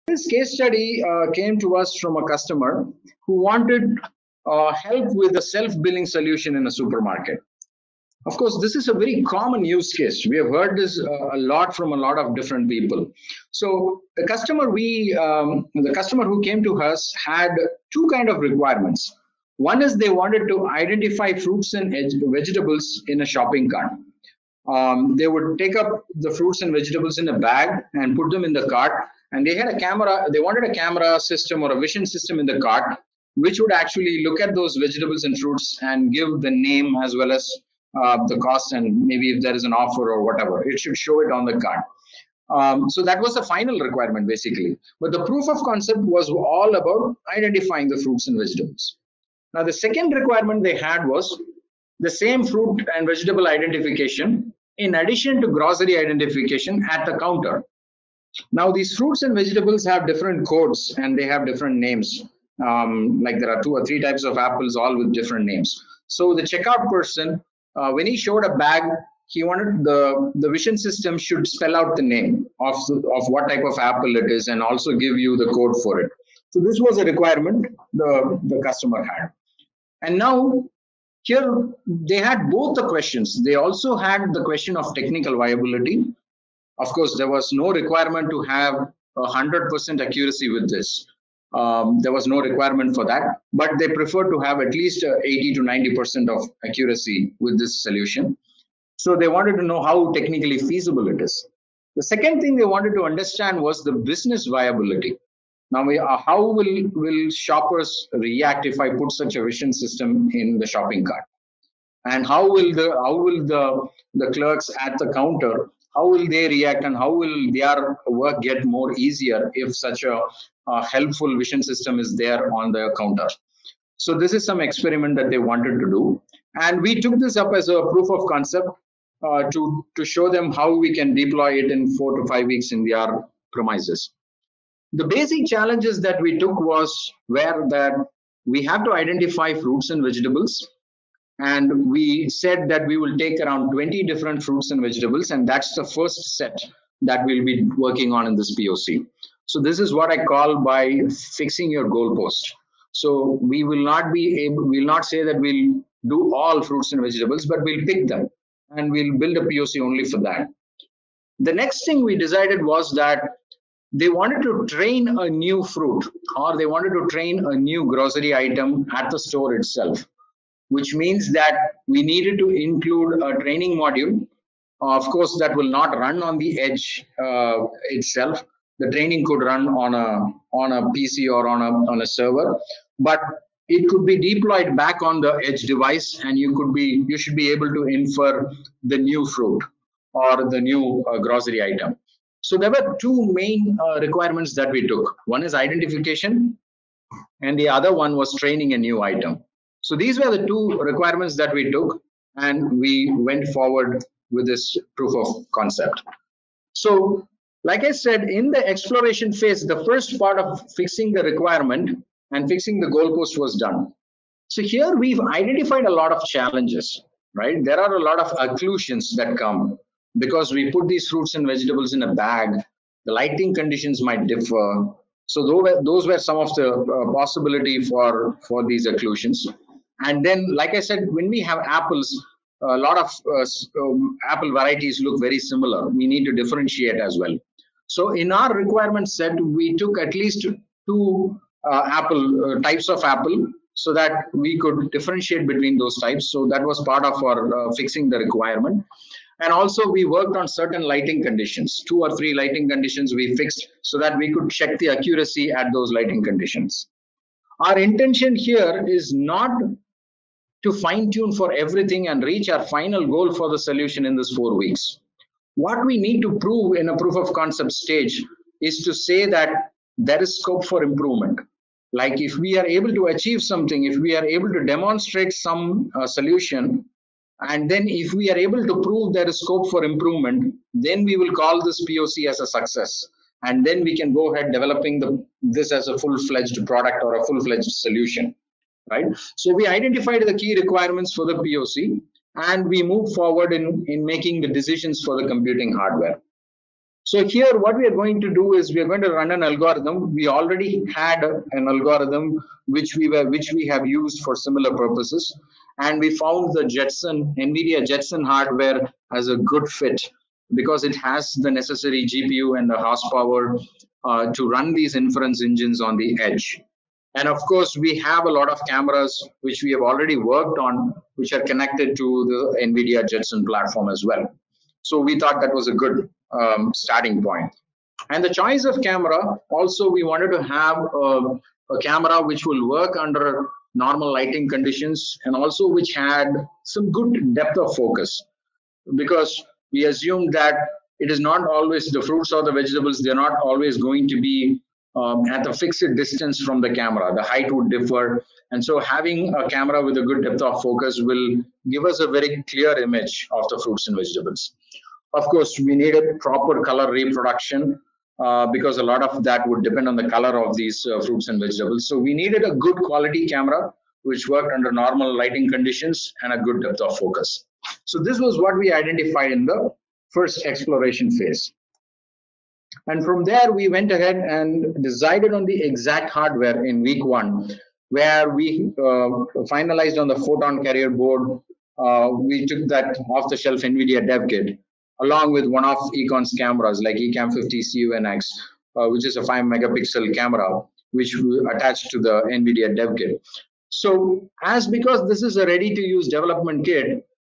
This case study came to us from a customer who wanted help with a self-billing solution in a supermarket. Of course, this is a very common use case. We have heard this a lot from a lot of different people. So the customer who came to us had two kind of requirements. One is they wanted to identify fruits and vegetables in a shopping cart. They would take up the fruits and vegetables in a bag and put them in the cart. And they had a camera, they wanted a camera system or a vision system in the cart, which would actually look at those vegetables and fruits and give the name as well as the cost, and maybe if there is an offer or whatever, it should show it on the cart. So that was the final requirement basically. But the proof of concept was all about identifying the fruits and vegetables. Now, the second requirement they had was the same fruit and vegetable identification in addition to grocery identification at the counter. Now, these fruits and vegetables have different codes and they have different names. Like there are 2 or 3 types of apples, all with different names. So the checkout person, when he showed a bag, he wanted the vision system should spell out the name of what type of apple it is and also give you the code for it. So this was a requirement the customer had. And now here they had both the questions. They also had the question of technical viability. Of course, there was no requirement to have 100% accuracy with this. There was no requirement for that, but they prefer to have at least 80 to 90% of accuracy with this solution. So they wanted to know how technically feasible it is. The second thing they wanted to understand was the business viability. Now, how will shoppers react if I put such a vision system in the shopping cart? And how will the clerks at the counter, how will they react, and how will their work get more easier if such a helpful vision system is there on the counter? So this is some experiment that they wanted to do, and we took this up as a proof of concept to show them how we can deploy it in 4 to 5 weeks in their premises. The basic challenges that we took were that we have to identify fruits and vegetables, and we said that we will take around 20 different fruits and vegetables, and that's the first set that we'll be working on in this POC. So this is what I call by fixing your goalpost. So we will not say that we'll do all fruits and vegetables, but we'll pick them and we'll build a POC only for that. The next thing we decided was that they wanted to train a new fruit, or they wanted to train a new grocery item at the store itself, which means that we needed to include a training module. Of course, that will not run on the edge itself. The training could run on a PC or on a server, but it could be deployed back on the edge device, and you should be able to infer the new fruit or the new grocery item. So there were two main requirements that we took. One is identification, and the other one was training a new item. So these were the two requirements that we took, and we went forward with this proof of concept. So, like I said, in the exploration phase, the first part of fixing the requirement and fixing the goalpost was done. So here we've identified a lot of challenges, right? There are a lot of occlusions that come because we put these fruits and vegetables in a bag. The lighting conditions might differ. So those were some of the possibility for these occlusions. And then, like I said, when we have apples, a lot of apple varieties look very similar. We need to differentiate as well. So in our requirement set, we took at least two types of apple so that we could differentiate between those types. So that was part of our fixing the requirement. And also we worked on certain lighting conditions, 2 or 3 lighting conditions we fixed so that we could check the accuracy at those lighting conditions. Our intention here is not to fine tune for everything and reach our final goal for the solution in this 4 weeks. What we need to prove in a proof of concept stage is to say that there is scope for improvement. Like if we are able to achieve something, if we are able to demonstrate some solution, and then if we are able to prove there is scope for improvement, then we will call this POC as a success. And then we can go ahead developing this as a full-fledged product or a full-fledged solution, right? So we identified the key requirements for the POC, and we moved forward in making the decisions for the computing hardware. So here what we are going to do is we are going to run an algorithm. We already had an algorithm which we have used for similar purposes, and we found the NVIDIA Jetson hardware as a good fit because it has the necessary GPU and the horsepower to run these inference engines on the edge. And of course, we have a lot of cameras which we have already worked on, which are connected to the NVIDIA Jetson platform as well. So we thought that was a good starting point. And the choice of camera, also we wanted to have a camera which will work under normal lighting conditions and also which had some good depth of focus, because we assume that it is not always the fruits or the vegetables, they're not always going to be at a fixed distance from the camera. The height would differ. And so having a camera with a good depth of focus will give us a very clear image of the fruits and vegetables. Of course, we needed proper color reproduction because a lot of that would depend on the color of these fruits and vegetables. So we needed a good quality camera which worked under normal lighting conditions and a good depth of focus. So this was what we identified in the first exploration phase. And from there, we went ahead and decided on the exact hardware in week one, where we finalized on the photon carrier board. We took that off the shelf NVIDIA dev kit, along with one of Econ's cameras like Ecamm 50 CUNX, which is a 5 megapixel camera, which we attached to the NVIDIA dev kit. So because this is a ready to use development kit,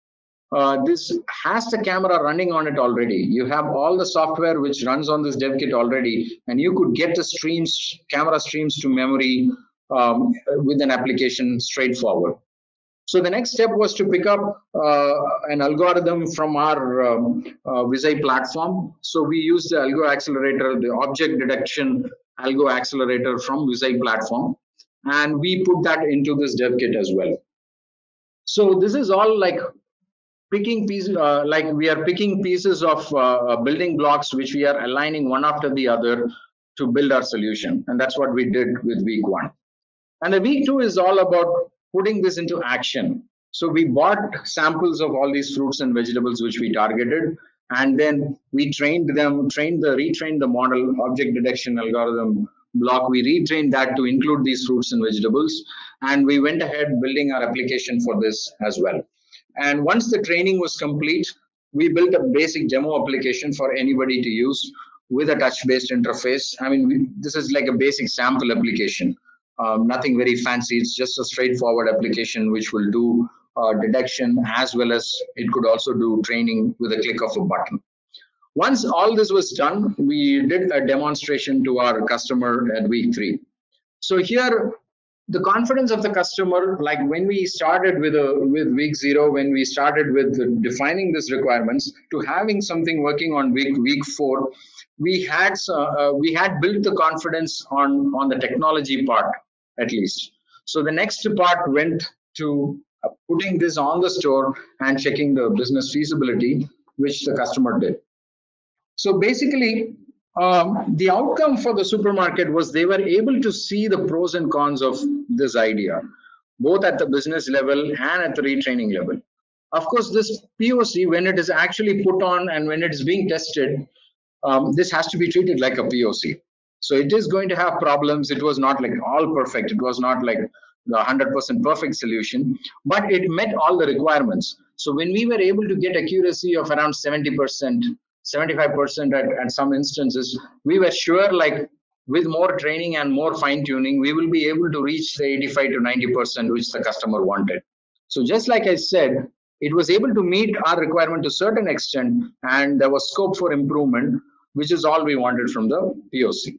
this has the camera running on it already. You have all the software which runs on this dev kit already, and you could get the camera streams to memory with an application straightforward. So the next step was to pick up an algorithm from our Visay platform. So we used the Algo Accelerator, the object detection Algo Accelerator from Visay platform, and we put that into this dev kit as well. So this is all like picking pieces, like we are picking pieces of building blocks which we are aligning one after the other to build our solution. And that's what we did with week one. And the week two is all about putting this into action. So we bought samples of all these fruits and vegetables which we targeted, and then we retrained the model object detection algorithm block. We retrained that to include these fruits and vegetables, and we went ahead building our application for this as well. And once the training was complete, we built a basic demo application for anybody to use with a touch-based interface. I mean, this is like a basic sample application. Nothing very fancy. It's just a straightforward application which will do detection as well as it could also do training with a click of a button. Once all this was done, we did a demonstration to our customer at week 3. So here, the confidence of the customer, like when we started with week 0, when we started with defining these requirements, to having something working on week 4, we had built the confidence on the technology part at least. So the next part went to putting this on the store and checking the business feasibility, which the customer did. So basically, the outcome for the supermarket was they were able to see the pros and cons of this idea, both at the business level and at the retraining level. Of course, this POC, when it is actually put on and when it is being tested, this has to be treated like a POC. So it is going to have problems. It was not like all perfect. It was not like the 100% perfect solution, but it met all the requirements. So when we were able to get accuracy of around 70%, 75% at some instances, we were sure like with more training and more fine tuning, we will be able to reach the 85 to 90% which the customer wanted. So just like I said, it was able to meet our requirement to a certain extent, and there was scope for improvement, which is all we wanted from the POC.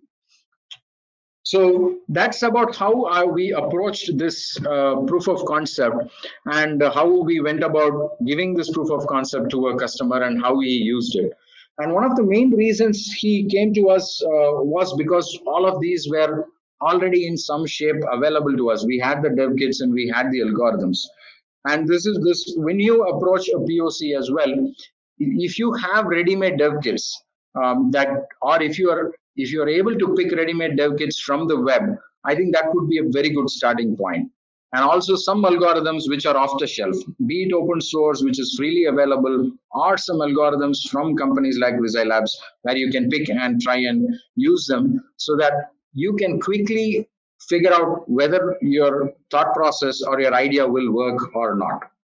So that's about how we approached this proof of concept and how we went about giving this proof of concept to a customer and how he used it. And one of the main reasons he came to us was because all of these were already in some shape available to us. We had the dev kits and we had the algorithms. And this when you approach a POC as well, if you have ready-made dev kits or if you are able to pick ready-made dev kits from the web, I think that could be a very good starting point. and also some algorithms which are off the shelf, be it open source, which is freely available, or some algorithms from companies like Visai Labs, where you can pick and try and use them so that you can quickly figure out whether your thought process or your idea will work or not.